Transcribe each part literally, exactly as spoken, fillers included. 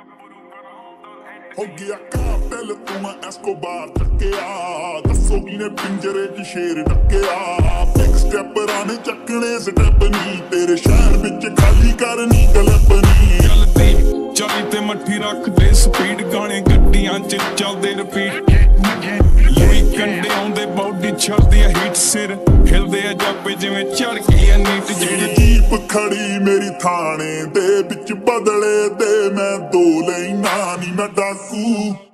हो गया कातिल तू मैं एस्कोबार चक्किया दसो किने पिंजरे च शेर डक्किया बिग स्टेपर आने चक्कने स्टेप नी तेरे शहर विच खाली करनी गलपनी चलदी चाली ते मट्ठी रख दे स्पीड गाने गड्डियां च चलदे रिपीट लुई कंडे आउंदे बॉडी छड़दी है हीट सिर हिलदे आ जापे जिवें चढ़ गई है नीट जेड़ी जीप खड़ी मेरी थाने दे विच बदले दे मैं दो लेना नी मैं डाकू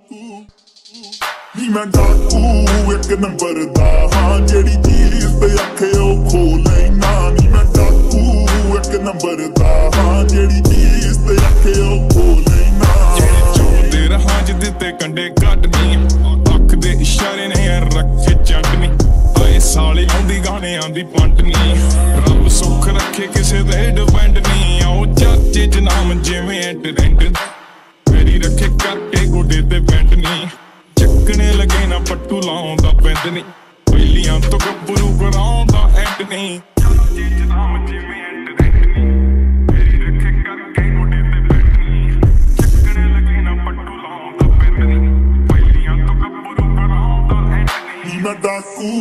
नी मैं डाकू एक नंबर दा हां जेड़ी चीज ते आखे ओ खो लेना नी मैं डाकू एक नंबर दा हां जेड़ी चीज ते आखे ओ खो लेना जेड़ी चोंदे रहां ज दित्ते कंडे कटनी अख दे इशारे ने रखे चटनी आए साले आउंदी गाने आंदी पंटनी रब सुख रखे किसे दे डिपेंड नहीं आओ चाचे च नाम जिवें ट्रेंड मेरी रखे करके गोडे ते बैंड नहीं चक्कने लगे ना पट्टू लाउंदा पैंद नहीं पहलियां तो गब्बरू कराउंदा एंड नहीं चाचे च नाम जिवें ट्रेंड नहीं मेरी रखे करके गोडे ते बैंड नहीं चक्कने लगे ना पट्टू लाउंदा पैंद नहीं पहलियां तो गब्बरू कराउंदा एंड नहीं मैं डाकू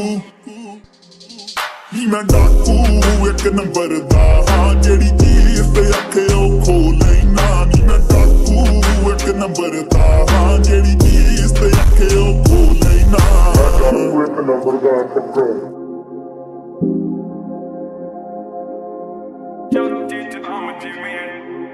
नी मैं डाकू एक नंबर दा हां जेड़ी चीज ते आखे ओ खो लेना नी मैं डाकू एक नंबर दा हां जेड़ी चीज ते आखे ओ खो लेना डाकू एक नंबर दा पक्का चाचे च नाम जिवें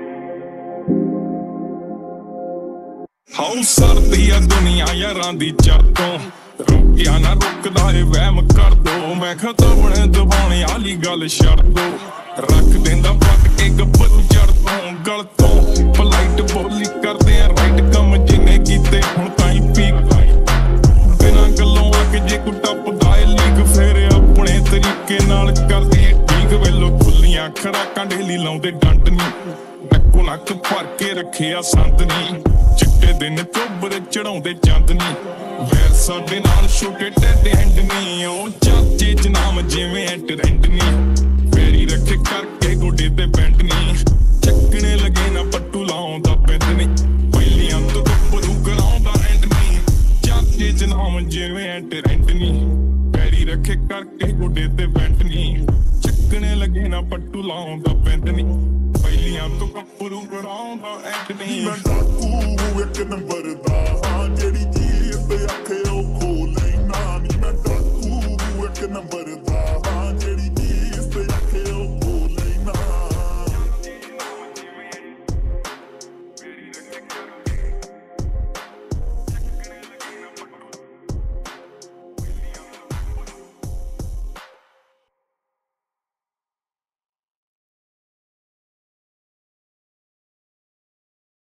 हाउ सरदी आ दुनिया यारां दी चरतों रुकिया ना रुकदा ए वहम कर दो मैं खतबने दबाने आली गल छड़ दो रख देंदा पट के गब्बरू जड़ तो गल तो फलाइट बोली करदे आ राइट कम जिने कीते हुण ताई पीक बिना गल्लों अग जे को टपदा ए लीक फेर अपने तरीके नाल करदे ठीक वेलो खुलियां खड़ाकां डेली लाउंदे डंड नी नक्को नक भर के रखिया संत नी चिट्टे दिन चोबर चढ़ाउंदे चंद नी वैर साडे नाल छोटे टेढ़े हैंड नी ओ चाचे च नाम जिवें ट्रेंड नी फेरी रखे करके गोडे ते बैंड नी चक्कने लगे ना पट्टू लाउंदा पैंद नी पहलियां तो गब्बरू कराउंदा एंड नी चाचे च नाम जिवें ट्रेंड नी फेरी रखे करके गोडे ते बैंड नी चक्कने लगे ना पट्टू लाउंदा पैंद नी पहलियां तो गब्बरू कराउंदा एंड नी मैं डाकू एक नंबर दा हां जेड़ी चीज ते आखे ओ खो लेना नी मैं डाकू एक नंबर दा